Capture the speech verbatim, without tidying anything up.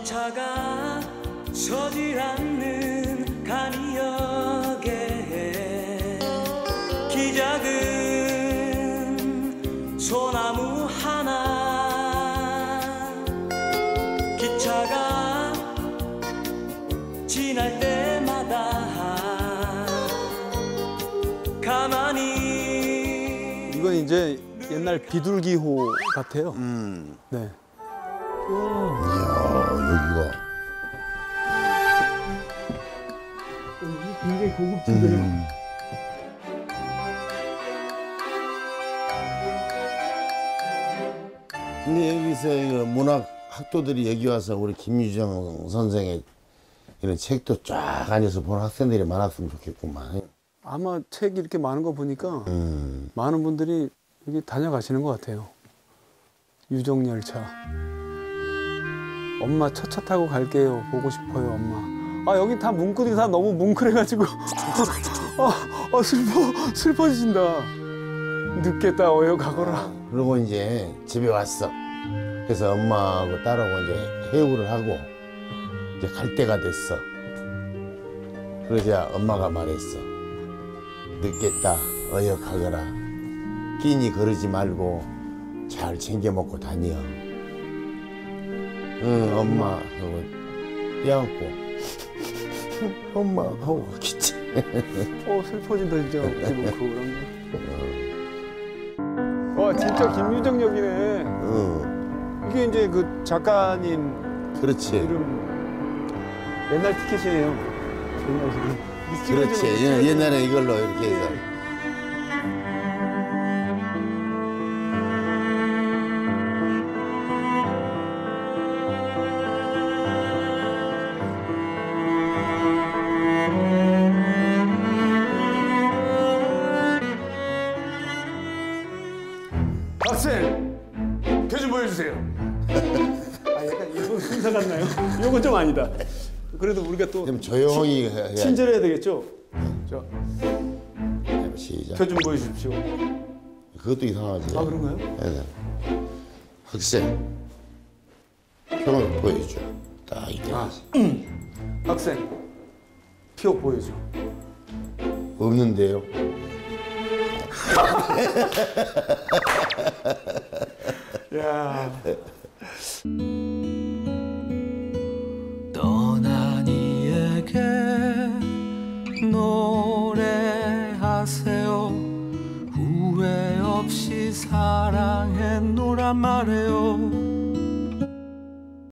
기차가 서질 않는 간이역에 기작은 소나무 하나 기차가 지날 때마다 가만히 이건 이제 옛날 비둘기호 같아요. 음. 네. 이야, 여기가. 굉장히 고급진데요. 음. 근데 여기서 이거 문학 학도들이 여기 와서 우리 김유정 선생의 이런 책도 쫙 앉아서 보는 학생들이 많았으면 좋겠구만. 아마 책이 이렇게 많은 거 보니까 음. 많은 분들이 여기 다녀가시는 것 같아요. 유정열차. 엄마 첫 차 타고 갈게요. 보고 싶어요, 엄마. 아, 여기 다 뭉클이 다 너무 뭉클해가지고. 아, 아, 슬퍼, 슬퍼지신다. 늦겠다, 어여 가거라. 그리고 이제 집에 왔어. 그래서 엄마하고 딸하고 이제 회유를 하고 이제 갈 때가 됐어. 그러자 엄마가 말했어. 늦겠다, 어여 가거라. 끼니 거르지 말고 잘 챙겨 먹고 다녀. 응, 엄마 하고 떼안고 엄마 하고 갔겠지. 어, 슬퍼진다, 진짜. 그런 거. 와, 진짜 김유정 역이네. 응, 이게 이제 그 작가님 그렇지. 이름 옛날 티켓이에요. 옛날 티켓. 그렇지. 옛- 옛날에 이걸로 이렇게 해서. 학생, 표 좀 보여주세요. 아, 약간 이거 순서 같나요? 이건 좀 아니다. 그래도 우리가 또 좀 조용히 해야 친절해야 되겠죠? 자, 시작. 표 좀 보여주십시오. 그것도 이상하지. 아, 그런가요? 네. 학생, 표를 보여줘. 딱 이렇게. 아, 학생, 표 보여줘. 없는데요. 야. 떠난 이에게 노래하세요. 후회 없이 사랑했노란 말해요.